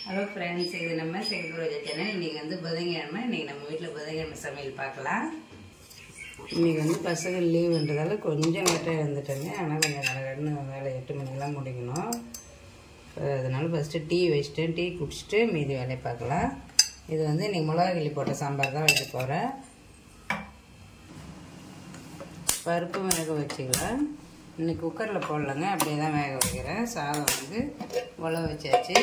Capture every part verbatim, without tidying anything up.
Hello friends, இது நம்ம செங்கல் சேனல். இன்றைக்கி வந்து புதன்கிழமை. இன்றைக்கி நம்ம வீட்டில் புதன்கிழமை சமையல் பார்க்கலாம். இன்றைக்கி வந்து பசங்க லீவுன்றதால கொஞ்சம் லேட்டாக இருந்துட்டேங்க. ஆனால் கொஞ்சம் கடகடன்னு வேலை எட்டு மணிக்கெலாம் முடிக்கணும். அதனால ஃபஸ்ட்டு டீ வச்சுட்டேன். டீ குடிச்சிட்டு மீதி வேலையை பார்க்கலாம். இது வந்து இன்றைக்கி மிளகா கிள்ளி போட்ட சாம்பார் தான் வைக்க போகிறேன். பருப்பு வேக வச்சுக்கலாம். இன்னைக்கு குக்கரில் போடலங்க, அப்படியே தான் வேக வைக்கிறேன். சாதம் வந்து உழ வச்சாச்சு.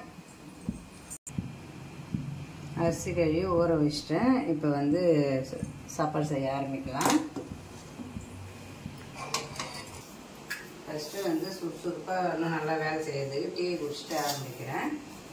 அரிசி கழுவி ஊற வச்சிட்டேன். இப்போ வந்து சாப்பாடு செய்ய ஆரம்பிக்கலாம். ஃபஸ்ட்டு வந்து சுறுசுறுப்பாக இன்னும் நல்லா வேலை செய்யறதுக்கு டீ குடிச்சிட்டு ஆரம்பிக்கிறேன்.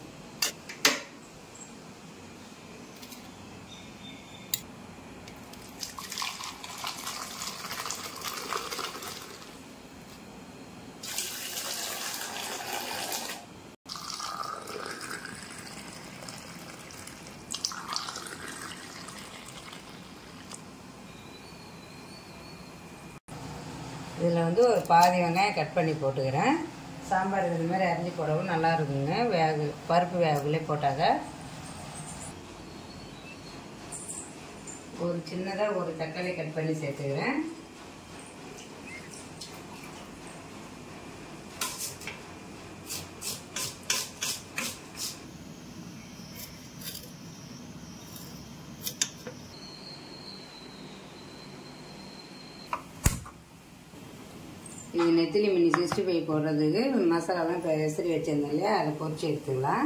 இதில் வந்து ஒரு பாதி வெங்காயம் கட் பண்ணி போட்டுக்கிறேன். சாம்பார் இது மாதிரி அரிஞ்சு போடவும் நல்லா இருக்குங்க. வேக பருப்பு வேகலே போட்டாங்க. ஒரு சின்னதாக ஒரு தக்காளி கட் பண்ணி சேர்த்துக்கிறேன். இது நெத்திலி மினி சிக்ஸ்டி ஃபைவ் போடுறதுக்கு மசாலாலாம் இப்போ எசரி வச்சுருந்தேன் இல்லையா, அதை பொரிச்சு எடுத்துக்கலாம்.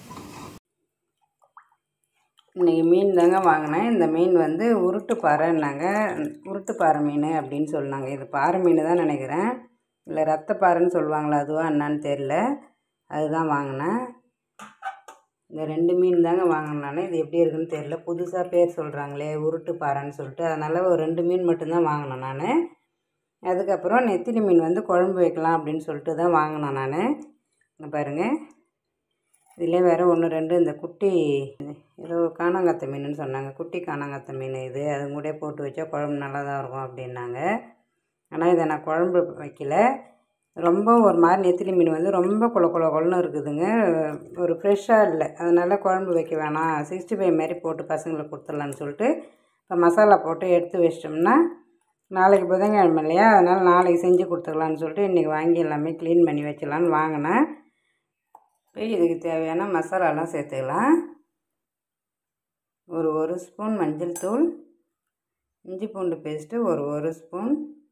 இன்றைக்கி மீன் தாங்க வாங்கினேன். இந்த மீன் வந்து உருட்டு பாறைன்னாங்க. உருட்டு பாறை மீன் அப்படின்னு சொன்னாங்க. இது பாறை மீன் தான் நினைக்கிறேன், இல்லை ரத்த பாறைன்னு சொல்லுவாங்களா, அதுவா என்னான்னு தெரில. அதுதான் வாங்கினேன். இந்த ரெண்டு மீன் தாங்க வாங்கினேன் நான். இது எப்படி இருக்குன்னு தெரில, புதுசாக பேர் சொல்கிறாங்களே உருட்டு பாறைன்னு சொல்லிட்டு. அதனால் ஒரு ரெண்டு மீன் மட்டும்தான் வாங்கினேன் நான். அதுக்கப்புறம் நெத்திலி மீன் வந்து குழம்பு வைக்கலாம் அப்படின்னு சொல்லிட்டு தான் வாங்கினேன் நான். இங்கே பாருங்கள், இதிலே வேறு ஒன்று ரெண்டு இந்த குட்டி ஏதோ காணாங்கத்தை மீனுன்னு சொன்னாங்க. குட்டி காணாங்கத்தை மீன் இது, அது கூட போட்டு வச்சா குழம்பு நல்லா தான் இருக்கும் அப்படின்னாங்க. ஆனால் இதை நான் குழம்பு வைக்கல. ரொம்ப ஒரு மாதிரி நெத்திலி மீன் வந்து ரொம்ப குள குள குளன்னு இருக்குதுங்க. ஒரு ஃப்ரெஷ்ஷாக இல்லை. அதனால் குழம்பு வைக்க வேணாம், சிக்ஸ்டி ஃபைவ் மாதிரி போட்டு பசங்களுக்கு கொடுத்துடலான்னு சொல்லிட்டு இப்போ மசாலா போட்டு எடுத்து வச்சிட்டோம்னா நாளைக்கு புதன்கிழமை இல்லையா, அதனால் நாளைக்கு செஞ்சு கொடுத்துக்கலான்னு சொல்லிட்டு இன்றைக்கி வாங்கி எல்லாமே க்ளீன் பண்ணி வச்சலான்னு வாங்கினேன். இப்போ இதுக்கு தேவையான மசாலாலாம் சேர்த்துக்கலாம். ஒரு ஒரு ஸ்பூன் மஞ்சள் தூள், இஞ்சி பூண்டு பேஸ்ட்டு ஒரு ஒரு ஸ்பூன்.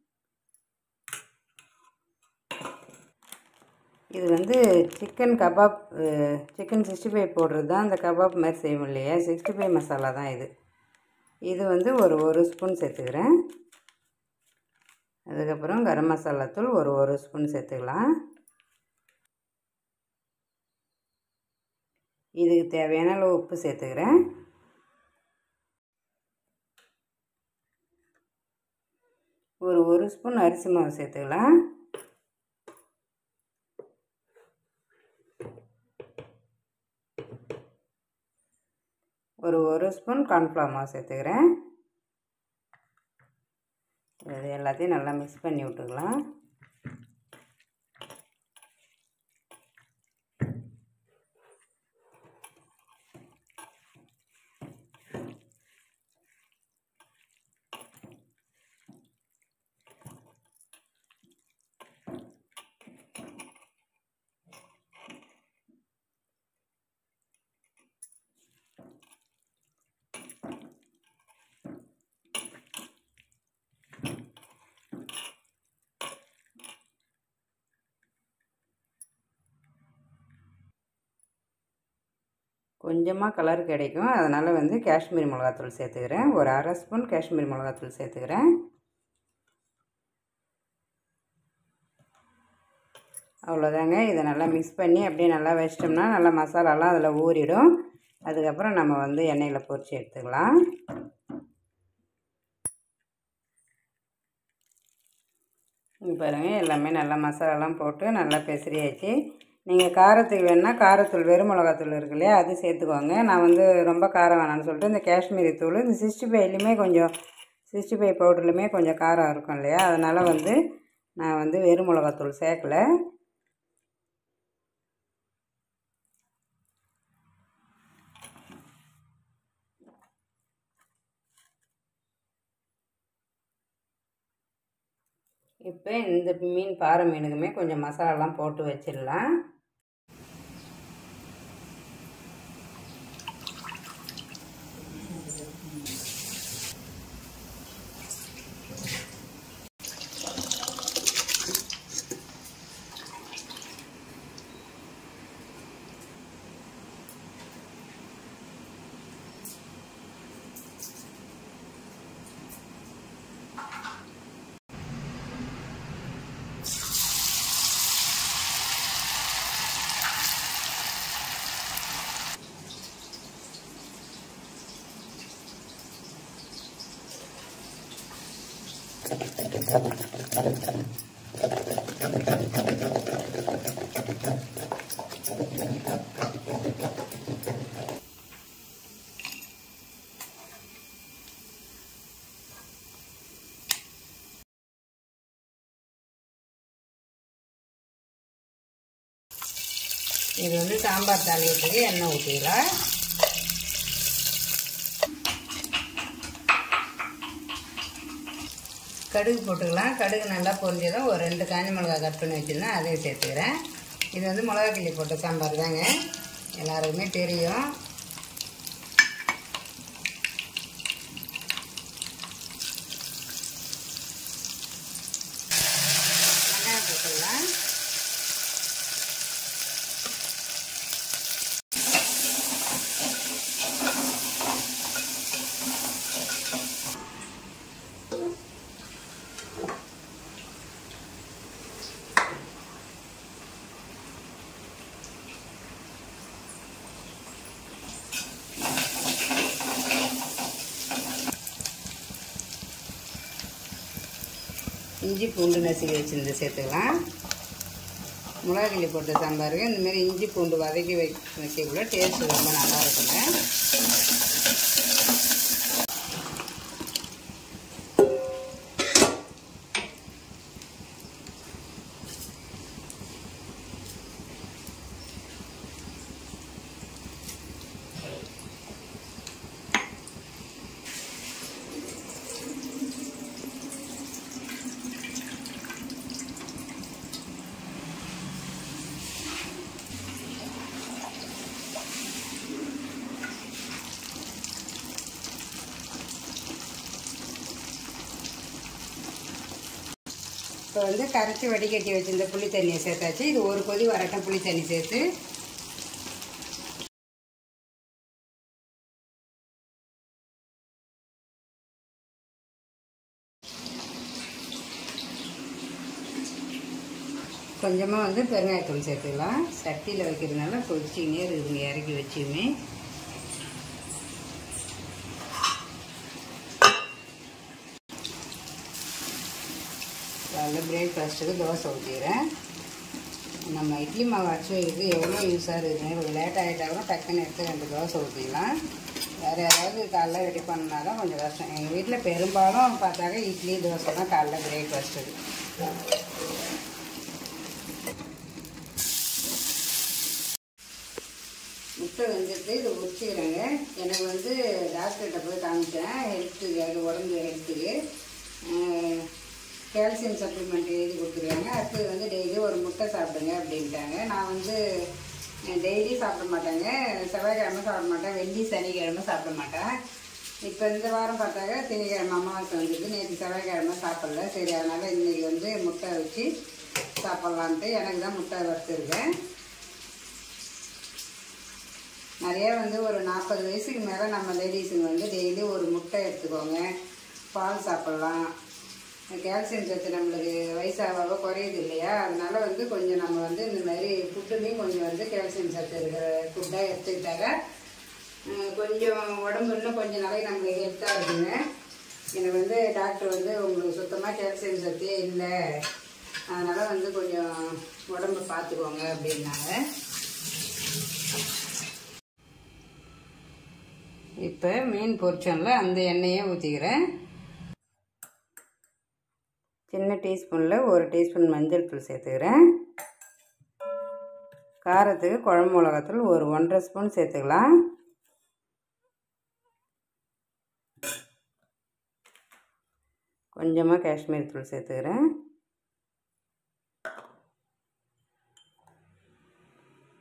இது வந்து chicken kebab, chicken sixty five போடுறது தான். அந்த கபாப் மாதிரி செய்வோம் இல்லையா, சிக்ஸ்டி ஃபைவ் மசாலா தான் இது. இது வந்து ஒரு ஒரு ஸ்பூன் சேர்த்துக்கிறேன். அதுக்கப்புறம் கரம் மசாலா தூள் ஒரு ஒரு ஸ்பூன் சேர்த்துக்கலாம். இதுக்கு தேவையான அளவு உப்பு சேர்த்துக்கிறேன். ஒரு ஒரு ஸ்பூன் அரிசி மாவு சேர்த்துக்கலாம். ஒரு ஒரு ஸ்பூன் கார்ன்ஃப்ளவர் மாவு சேர்த்துக்கிறேன். இது எல்லாத்தையும் நல்லா மிக்ஸ் பண்ணி விட்டுக்கலாம். கொஞ்சமாக கலர் கிடைக்கும், அதனால் வந்து காஷ்மீரி மிளகாத்தூள் சேர்த்துக்கிறேன். ஒரு அரை ஸ்பூன் காஷ்மீரி மிளகாத்தூள் சேர்த்துக்கிறேன். அவ்வளோதாங்க. இதை நல்லா மிக்ஸ் பண்ணி அப்படியே நல்லா வச்சிட்டோம்னா நல்லா மசாலாலாம் அதில் ஊறிடும். அதுக்கப்புறம் நம்ம வந்து எண்ணெயில் பொரித்து எடுத்துக்கலாம். இங்கே பாருங்கள், எல்லாமே நல்லா மசாலாலாம் போட்டு நல்லா பெசரியாச்சு. நீங்கள் காரத்துக்கு வேணுன்னா காரத்தூள், வெறும் மிளகாத்தூள் இருக்கு இல்லையா, அது சேர்த்துக்கோங்க. நான் வந்து ரொம்ப காரம் வேணான்னு சொல்லிட்டு இந்த காஷ்மீரி தூள், இந்த சிக்ஸ்டி ஃபைவ்லையுமே கொஞ்சம் சிக்ஸ்டி ஃபைவ் பவுடர்லையுமே கொஞ்சம் காரம் இருக்கும் இல்லையா, அதனால் வந்து நான் வந்து வெறும் மிளகாத்தூள் சேர்க்கலை. இப்போ இந்த மீன் பாறை மீனுக்குமே கொஞ்சம் மசாலாலாம் போட்டு வச்சிடலாம். இது வந்து சாம்பார் தாளிக்கிறதுக்கு எண்ணெய் ஊற்றிக்கலாம். கடுகு போட்டுக்கலாம். கடுகு நல்லா பொரிஞ்சதும் ஒரு ரெண்டு காஞ்ச மிளகாய் கட் பண்ணி வச்சுருந்தேன், அதையும் சேர்த்துக்கிறேன். இது வந்து மிளகா கிள்ளி போட்ட சாம்பார் தாங்க, எல்லாருக்குமே தெரியும். வெங்காயம் போட்டுக்கலாம். இஞ்சி பூண்டு நசுக்கி வச்சுருந்து சேர்த்துக்கலாம். மிளகா கிள்ளி போட்ட சாம்பாருக்கு இந்தமாரி இஞ்சி பூண்டு வதக்கி வை வைக்கக்குள்ள டேஸ்ட் ரொம்ப நல்லா இருக்குங்க. இப்போ வந்து கரைச்சி வடிகட்டி வச்சுருந்த புளி தண்ணியை சேர்த்தாச்சு. இது ஒரு கொதி வரட்டும். புளி தண்ணி சேர்த்து கொஞ்சமாக வந்து பெருங்காயத்தூள் சேர்த்துக்கலாம். சட்டியில் வைக்கிறதுனால கொதிச்சிக்கினே இருக்குதுங்க, இறக்கி வச்சுமே. அதில் பிரேக்ஃபாஸ்ட்டுக்கு தோசை ஊற்றிக்கிறேன். நம்ம இட்லி மாவு அரைச்சி வைக்கிறது எவ்வளோ யூஸாக இருக்குதுங்க. ஒரு லேட் ஆகிட்டாலும் டக்குன்னு எடுத்து ரெண்டு தோசை ஊற்றிக்கலாம். வேறு யாராவது காலைல ரெடி பண்ணா தான் கொஞ்சம் கஷ்டம். எங்கள் வீட்டில் பெரும்பாலும் பார்த்தாக்க இட்லி தோசை தான் காலைல பிரேக்ஃபாஸ்ட்டுக்கு. முட்டை வந்துட்டு இதை உரிச்சிக்கிறேங்க. எனக்கு வந்து டாக்டர்கிட்ட போய் காமிச்சேன், ஹெல்த்துக்கு, அது உடம்பு ஹெல்த்துக்கு கால்சியம் சப்ளிமெண்ட் எழுதி கொடுத்துருக்காங்க. அடுத்தது வந்து டெய்லி ஒரு முட்டை சாப்பிடுங்க அப்படின்ட்டாங்க. நான் வந்து டெய்லி சாப்பிட மாட்டேங்க, செவ்வாய்க்கிழமை சாப்பிட மாட்டேன், வெள்ளி சனிக்கிழமை சாப்பிட மாட்டேன். இப்போ இந்த வாரம் பார்த்தாக்க திங்கக்கிழமை அமாவாசை வந்துருக்கு, நேற்று செவ்வாய்க்கிழமை சாப்பிடல. சரி, அதனால் இன்றைக்கி வந்து முட்டை வச்சு சாப்பிட்லான்ட்டு எனக்கு தான் முட்டை வறுத்துருக்கேன். நிறைய வந்து ஒரு நாற்பது வயசுக்கு மேலே நம்ம லேடிஸுங்க வந்து டெய்லி ஒரு முட்டை எடுத்துக்கோங்க, பால் சாப்பிட்லாம். கால்சியம் சத்து நம்மளுக்கு வயசாக குறையுது இல்லையா, அதனால வந்து கொஞ்சம் நம்ம வந்து இந்த மாதிரி ஃபுட்டுலேயும் கொஞ்சம் வந்து கால்சியம் சத்து இருக்கிற ஃபுட்டாக எடுத்துக்கிட்டாக்க கொஞ்சம் உடம்பு இன்னும் கொஞ்சம் நாளைக்கு நம்மளுக்கு ஹெல்த்தாக இருக்குங்க. எனக்கு வந்து டாக்டர் வந்து உங்களுக்கு சுத்தமாக கால்சியம் சத்தே இல்லை, அதனால் வந்து கொஞ்சம் உடம்பு பார்த்துக்கோங்க அப்படின்னாங்க. இப்போ மீன் பொரிச்சோம்ல, அந்த எண்ணெயை ஊற்றிக்கிறேன். சின்ன டீஸ்பூனில் ஒரு டீஸ்பூன் மஞ்சள் தூள் சேர்த்துக்கிறேன். காரத்துக்கு குழம்பு மிளகாத்தூள் ஒரு ஒன்றரை ஸ்பூன் சேர்த்துக்கலாம். கொஞ்சமாக காஷ்மீர் தூள் சேர்த்துக்கிறேன்.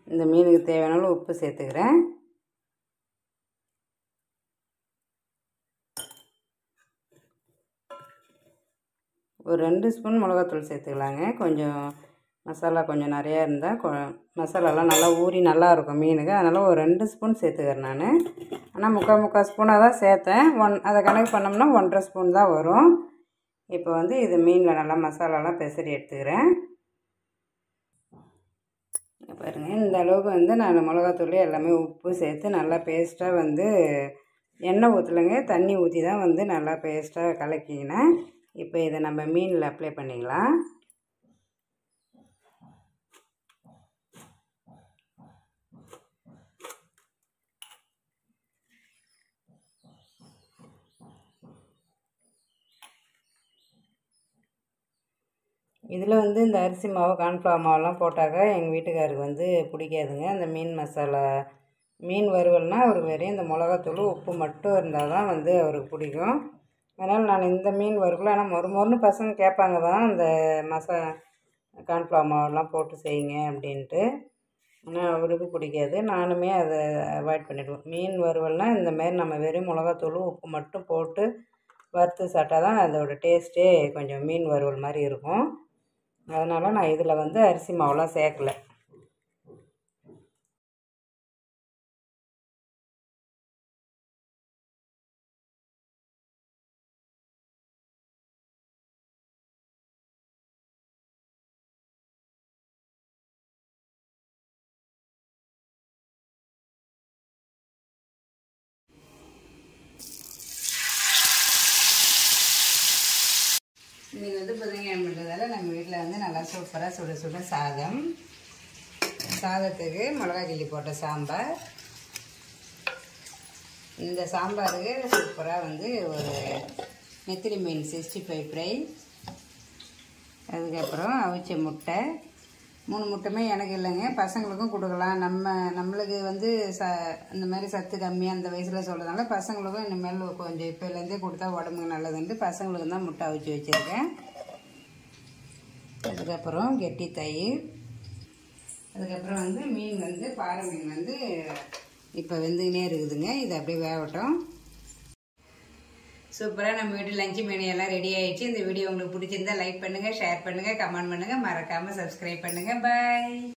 இந்த மீனுக்கு தேவையான அளவு உப்பு சேர்த்துக்கிறேன். ஒரு ரெண்டு ஸ்பூன் மிளகாத்தூள் சேர்த்துக்கலாங்க. கொஞ்சம் மசாலா கொஞ்சம் நிறையா இருந்தால் கொ மசாலாலாம் நல்லா ஊறி நல்லாயிருக்கும் மீனுக்கு. அதனால் ஒரு ரெண்டு ஸ்பூன் சேர்த்துக்கிறேன் நான். ஆனால் முக்கால் முக்கால் ஸ்பூனாக தான் சேர்த்தேன். ஒன் அதை கணக்கு பண்ணோம்னா ஒன்றரை ஸ்பூன் தான் வரும். இப்போ வந்து இது மீனில் நல்லா மசாலாலாம் பெசரி எடுத்துக்கிறேன். பாருங்கள், இந்த அளவுக்கு வந்து நான் மிளகாத்தூள் எல்லாமே உப்பு சேர்த்து நல்லா பேஸ்ட்டாக வந்து எண்ணெய் ஊற்றலைங்க, தண்ணி ஊற்றி தான் வந்து நல்லா பேஸ்ட்டாக கலக்கிக்கினேன். இப்போ இதை நம்ம மீனில் அப்ளை பண்ணிக்கலாம். இதில் வந்து இந்த அரிசி மாவு கார்ன்ஃப்ளவர் மாவுலாம் போட்டாக்கா எங்கள் வீட்டுக்காருக்கு வந்து பிடிக்காதுங்க. அந்த மீன் மசாலா மீன் வறுவல்னால் அவருக்கு வெறும் இந்த மிளகாத்தூள் உப்பு மட்டும் இருந்தால் தான் வந்து அவருக்கு பிடிக்கும். அதனால் நான் இந்த மீன் வறுவல் ஆனால் மொறு மொறுன்னு பசங்க கேட்பாங்க தான், அந்த மசா கார்ன்ஃப்ளவர் மாவுலாம் போட்டு செய்யுங்க அப்படின்ட்டு. ஆனால் அவருக்கு பிடிக்காது. நானுமே அதை அவாய்ட் பண்ணிவிடுவேன். மீன் வறுவல்னால் இந்தமாரி நம்ம வெறும் மிளகாத்தூள் உப்பு மட்டும் போட்டு வறுத்து சாப்பிட்டா தான் அதோடய டேஸ்ட்டே கொஞ்சம் மீன் வறுவல் மாதிரி இருக்கும். அதனால் நான் இதில் வந்து அரிசி மாவுலாம் சேர்க்கலை. இன்றைக்கி வந்து புதன்கிழமைன்றதால நம்ம வீட்டில் வந்து நல்லா சூப்பராக சுட சுட சாதம், சாதத்துக்கு மிளகா கிள்ளி போட்ட சாம்பார். இந்த சாம்பாருக்கு சூப்பராக வந்து ஒரு நெத்திலி மீன் சிக்ஸ்டி ஃபைவ் ஃப்ரை, அதுக்கப்புறம் அவிச்ச முட்டை. மூணு முட்டைமே எனக்கு இல்லைங்க, பசங்களுக்கும் கொடுக்கலாம். நம்ம நம்மளுக்கு வந்து ச இந்த மாதிரி சத்து கம்மியாக அந்த வயசில் சொல்கிறதுனால பசங்களுக்கும் இனிமேல் கொஞ்சம் இப்போலேருந்தே கொடுத்தா உடம்புக்கு நல்லதுன்ட்டு பசங்களுக்கு தான் முட்டை அவிச்சு வச்சுருக்கேன். அதுக்கப்புறம் கெட்டி தயிர், அதுக்கப்புறம் வந்து மீன் வந்து பாறை மீன் வந்து இப்போ வெந்துக்கினே இருக்குதுங்க. இது அப்படியே வேகட்டும். சூப்பராக நம்ம வீட்டு லஞ்சு மெனு எல்லாம் ரெடி ஆகிடுச்சு. இந்த வீடியோ உங்களுக்கு பிடிச்சிருந்தா லைக் பண்ணுங்கள், ஷேர் பண்ணுங்கள், கமெண்ட் பண்ணுங்கள், மறக்காமல் சப்ஸ்கிரைப் பண்ணுங்கள். பாய்.